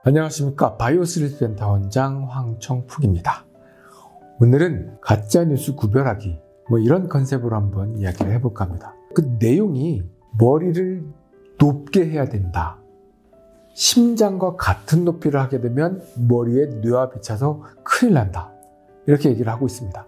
안녕하십니까. 바이오슬립 센터 원장 황청풍입니다. 오늘은 가짜뉴스 구별하기 이런 컨셉으로 한번 이야기를 해볼까 합니다. 그 내용이 머리를 높게 해야 된다. 심장과 같은 높이를 하게 되면 머리에 뇌압이 차서 큰일 난다. 이렇게 얘기를 하고 있습니다.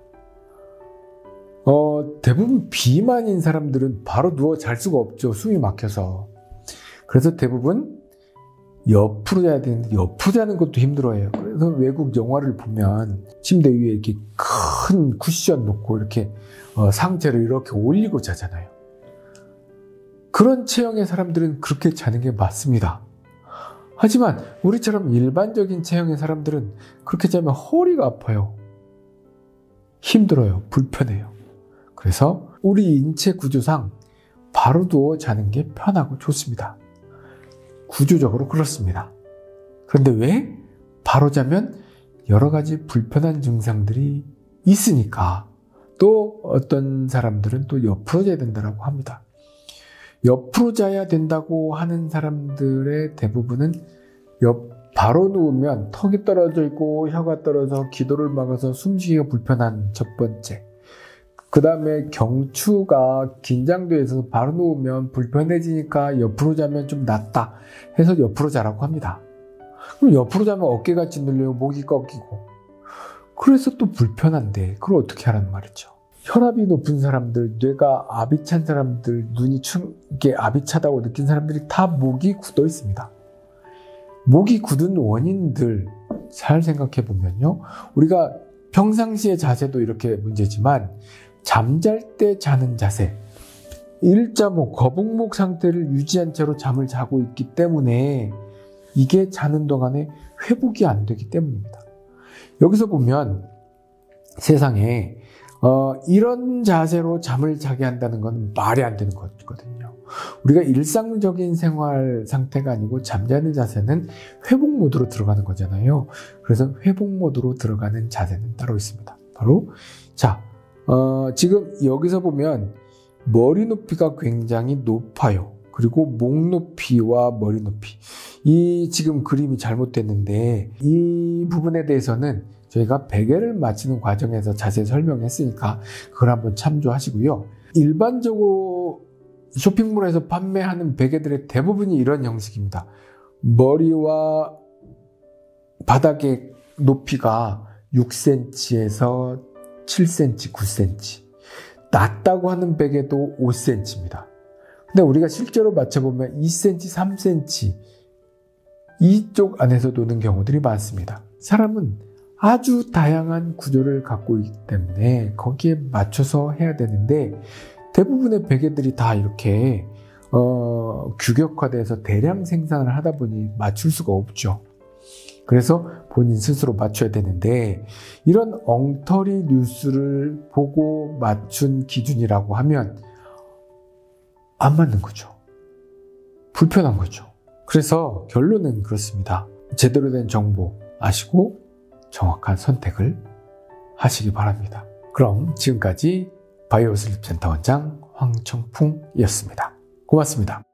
대부분 비만인 사람들은 바로 누워 잘 수가 없죠. 숨이 막혀서. 그래서 대부분 옆으로 자야 되는데 옆으로 자는 것도 힘들어해요. 그래서 외국 영화를 보면 침대 위에 이렇게 큰 쿠션 놓고 이렇게 상체를 이렇게 올리고 자잖아요. 그런 체형의 사람들은 그렇게 자는 게 맞습니다. 하지만 우리처럼 일반적인 체형의 사람들은 그렇게 자면 허리가 아파요. 힘들어요. 불편해요. 그래서 우리 인체 구조상 바로 누워 자는 게 편하고 좋습니다. 구조적으로 그렇습니다. 그런데 왜 바로 자면 여러 가지 불편한 증상들이 있으니까 또 어떤 사람들은 또 옆으로 자야 된다고 합니다. 옆으로 자야 된다고 하는 사람들의 대부분은 바로 누우면 턱이 떨어져 있고 혀가 떨어져 기도를 막아서 숨쉬기가 불편한 첫 번째. 그 다음에 경추가 긴장돼서 바로 누우면 불편해지니까 옆으로 자면 좀 낫다 해서 옆으로 자라고 합니다. 그럼 옆으로 자면 어깨가 찌눌리고 목이 꺾이고 그래서 또 불편한데 그걸 어떻게 하라는 말이죠. 혈압이 높은 사람들, 뇌가 압이 찬 사람들, 눈이 이게 압이 차다고 느낀 사람들이 다 목이 굳어 있습니다. 목이 굳은 원인들 잘 생각해 보면요. 우리가 평상시의 자세도 이렇게 문제지만 잠잘 때 자는 자세, 일자목, 거북목 상태를 유지한 채로 잠을 자고 있기 때문에 이게 자는 동안에 회복이 안 되기 때문입니다. 여기서 보면 세상에 이런 자세로 잠을 자게 한다는 건 말이 안 되는 거거든요. 우리가 일상적인 생활 상태가 아니고 잠자는 자세는 회복 모드로 들어가는 거잖아요. 그래서 회복 모드로 들어가는 자세는 따로 있습니다. 바로 지금 여기서 보면 머리 높이가 굉장히 높아요. 그리고 목 높이와 머리 높이. 이 지금 그림이 잘못됐는데 이 부분에 대해서는 저희가 베개를 맞추는 과정에서 자세히 설명했으니까 그걸 한번 참조하시고요. 일반적으로 쇼핑몰에서 판매하는 베개들의 대부분이 이런 형식입니다. 머리와 바닥의 높이가 6cm에서 7cm, 9cm. 낮다고 하는 베개도 5cm입니다. 근데 우리가 실제로 맞춰보면 2cm, 3cm 이쪽 안에서 노는 경우들이 많습니다. 사람은 아주 다양한 구조를 갖고 있기 때문에 거기에 맞춰서 해야 되는데 대부분의 베개들이 다 이렇게 규격화돼서 대량 생산을 하다 보니 맞출 수가 없죠. 그래서 본인 스스로 맞춰야 되는데 이런 엉터리 뉴스를 보고 맞춘 기준이라고 하면 안 맞는 거죠. 불편한 거죠. 그래서 결론은 그렇습니다. 제대로 된 정보 아시고 정확한 선택을 하시기 바랍니다. 그럼 지금까지 바이오슬립 센터 원장 황청풍이었습니다. 고맙습니다.